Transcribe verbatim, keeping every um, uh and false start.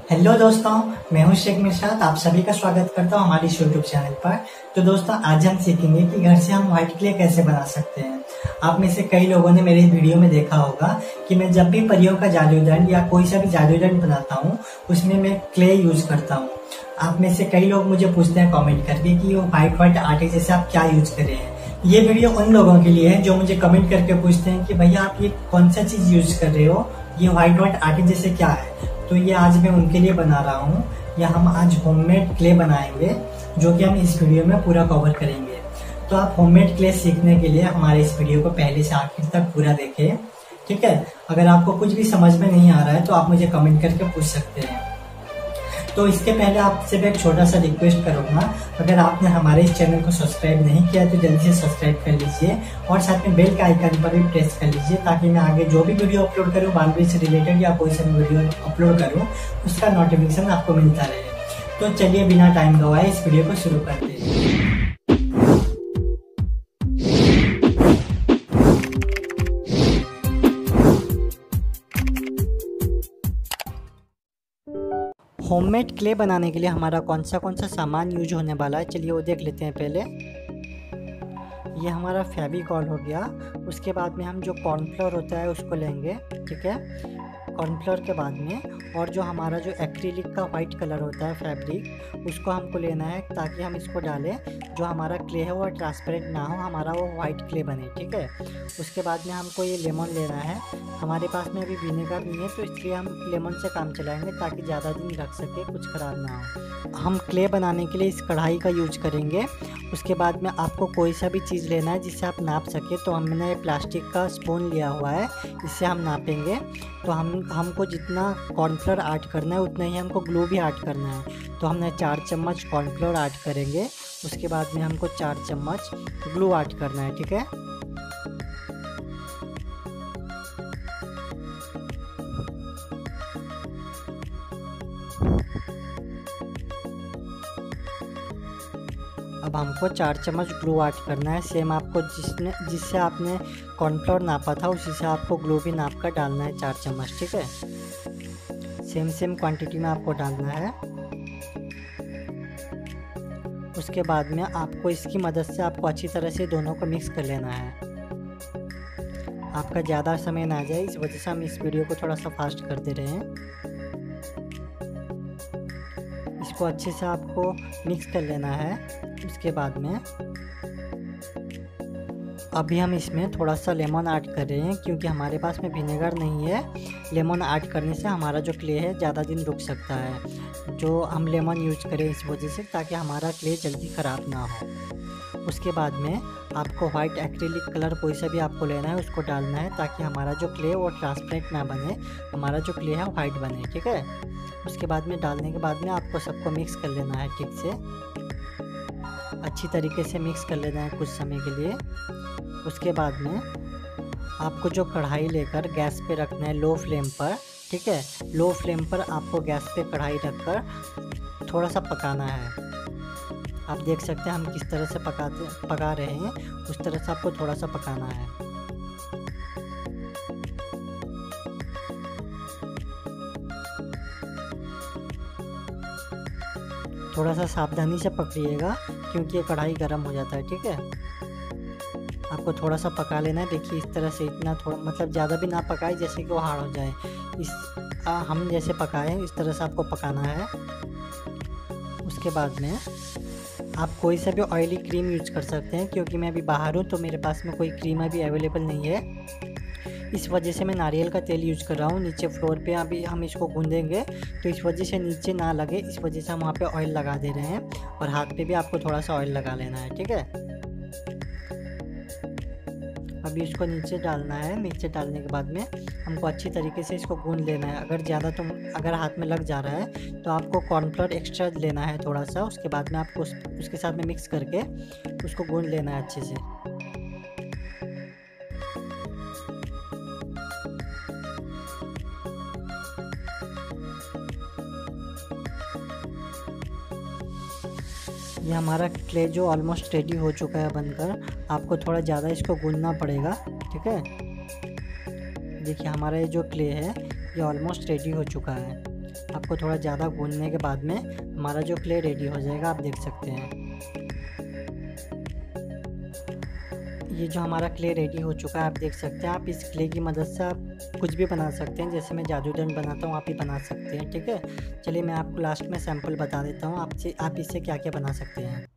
Hello दोस्तों, मैं हूं शेख मिर्शाद। आप सभी का स्वागत करता हूं हमारे इस यूट्यूब चैनल पर। तो दोस्तों, आज हम सीखेंगे कि घर से हम व्हाइट क्ले कैसे बना सकते हैं। आप में से कई लोगों ने मेरे वीडियो में देखा होगा कि मैं जब भी परियों का जादू दंड या कोई सा भी जादू दंड बनाता हूँ उसमें मैं क्ले यूज करता हूँ। आप में से कई लोग मुझे पूछते हैं कॉमेंट करके कि वो व्हाइट व्हाइट आटे जैसे आप क्या यूज कर रहे हैं। ये वीडियो उन लोगों के लिए है जो मुझे कमेंट करके पूछते हैं कि भैया आप ये कौन सा चीज यूज कर रहे हो, ये व्हाइट व्हाइट आटे जैसे क्या है। तो ये आज मैं उनके लिए बना रहा हूँ। या हम आज होममेड क्ले बनाएंगे जो कि हम इस वीडियो में पूरा कवर करेंगे। तो आप होममेड क्ले सीखने के लिए हमारे इस वीडियो को पहले से आखिर तक पूरा देखें, ठीक है। अगर आपको कुछ भी समझ में नहीं आ रहा है तो आप मुझे कमेंट करके पूछ सकते हैं। तो इसके पहले आपसे मैं एक छोटा सा रिक्वेस्ट करूंगा, अगर आपने हमारे इस चैनल को सब्सक्राइब नहीं किया तो जल्दी से सब्सक्राइब कर लीजिए और साथ में बेल के आइकन पर भी प्रेस कर लीजिए ताकि मैं आगे जो भी वीडियो अपलोड करूं, बाउंड्री से रिलेटेड या कोई सा भी वीडियो अपलोड करूं, उसका नोटिफिकेशन आपको मिलता रहे। तो चलिए बिना टाइम गवाए इस वीडियो को शुरू करते हैं। होममेड क्ले बनाने के लिए हमारा कौन सा कौन सा सामान यूज होने वाला है, चलिए वो देख लेते हैं। पहले ये हमारा फेविकॉल हो गया। उसके बाद में हम जो कॉर्नफ्लोर होता है उसको लेंगे, ठीक है। कॉर्नफ्लोर के बाद में और जो हमारा जो एक्रिलिक का वाइट कलर होता है फैब्रिक, उसको हमको लेना है ताकि हम इसको डालें, जो हमारा क्ले है वो ट्रांसपेरेंट ना हो, हमारा वो वाइट क्ले बने, ठीक है। उसके बाद में हमको ये लेमन लेना है। हमारे पास में अभी विनेगर नहीं है तो इसलिए हम लेमन से काम चलाएंगे ताकि ज़्यादा दिन रख सके, कुछ ख़राब ना हो। हम क्ले बनाने के लिए इस कढ़ाई का यूज करेंगे। उसके बाद में आपको कोई सा भी चीज़ लेना है जिससे आप नाप सके। तो हमने प्लास्टिक का स्पून लिया हुआ है, इससे हम नापेंगे। तो हम हमको जितना कॉर्नफ्लोर ऐड करना है उतना ही हमको ग्लू भी ऐड करना है। तो हमने चार चम्मच कॉर्नफ्लोर ऐड करेंगे। उसके बाद में हमको चार चम्मच ग्लू ऐड करना है, ठीक है। अब हमको चार चम्मच ग्लू ऐड करना है। सेम आपको जिसने जिससे आपने कॉर्नफ्लोर नापा था उसी से आपको ग्लू भी नाप कर डालना है, चार चम्मच, ठीक है। सेम सेम क्वांटिटी में आपको डालना है। उसके बाद में आपको इसकी मदद से आपको अच्छी तरह से दोनों को मिक्स कर लेना है। आपका ज़्यादा समय ना जाए, इस वजह से हम इस वीडियो को थोड़ा सा फास्ट कर दे रहे हैं। इसको अच्छे से आपको मिक्स कर लेना है। उसके बाद में अभी हम इसमें थोड़ा सा लेमन ऐड कर रहे हैं क्योंकि हमारे पास में विनेगर नहीं है। लेमन ऐड करने से हमारा जो क्ले है ज़्यादा दिन रुक सकता है, जो हम लेमन यूज करें इस वजह से, ताकि हमारा क्ले जल्दी ख़राब ना हो। उसके बाद में आपको वाइट एक्रिलिक कलर कोई सा भी आपको लेना है, उसको डालना है ताकि हमारा जो क्ले है वो ट्रांसपेरेंट ना बने, हमारा जो क्ले है वाइट बने, ठीक है। उसके बाद में डालने के बाद में आपको सबको मिक्स कर लेना है, ठीक से अच्छी तरीके से मिक्स कर लेना है कुछ समय के लिए। उसके बाद में आपको जो कढ़ाई लेकर गैस पे रखना है लो फ्लेम पर, ठीक है। लो फ्लेम पर आपको गैस पे कढ़ाई रखकर थोड़ा सा पकाना है। आप देख सकते हैं हम किस तरह से पकाते पका रहे हैं, उस तरह से आपको थोड़ा सा पकाना है। थोड़ा सा सावधानी से पकड़िएगा क्योंकि ये कढ़ाई गर्म हो जाता है, ठीक है। आपको थोड़ा सा पका लेना है। देखिए इस तरह से, इतना थोड़ा मतलब ज़्यादा भी ना पकाए जैसे कि वो हार्ड हो जाए। इस आ, हम जैसे पकाएं इस तरह से आपको पकाना है। उसके बाद में आप कोई सा भी ऑयली क्रीम यूज कर सकते हैं। क्योंकि मैं अभी बाहर हूँ तो मेरे पास में कोई क्रीम अभी अवेलेबल नहीं है, इस वजह से मैं नारियल का तेल यूज कर रहा हूँ। नीचे फ्लोर पे अभी हम इसको गूंदेंगे तो इस वजह से नीचे ना लगे, इस वजह से हम वहाँ पे ऑयल लगा दे रहे हैं। और हाथ पे भी आपको थोड़ा सा ऑयल लगा लेना है, ठीक है। अभी इसको नीचे डालना है। नीचे डालने के बाद में हमको अच्छी तरीके से इसको गूंद लेना है। अगर ज़्यादा तुम अगर हाथ में लग जा रहा है तो आपको कॉर्नफ्लोर एक्स्ट्रा लेना है थोड़ा सा। उसके बाद में आपको उस, उसके साथ में मिक्स करके उसको गूंद लेना है अच्छे से। ये हमारा क्ले जो ऑलमोस्ट रेडी हो चुका है बनकर। आपको थोड़ा ज़्यादा इसको गूंदना पड़ेगा, ठीक है। देखिए हमारा ये जो क्ले है ये ऑलमोस्ट रेडी हो चुका है। आपको थोड़ा ज़्यादा भूनने के बाद में हमारा जो क्ले रेडी हो जाएगा, आप देख सकते हैं। ये जो हमारा क्ले रेडी हो चुका है, आप देख सकते हैं। आप इस क्ले की मदद से आप कुछ भी बना सकते हैं, जैसे मैं जादूदंड बनाता हूँ आप ही बना सकते हैं, ठीक है। चलिए मैं आपको लास्ट में सैंपल बता देता हूँ आपसे, आप इससे क्या क्या बना सकते हैं।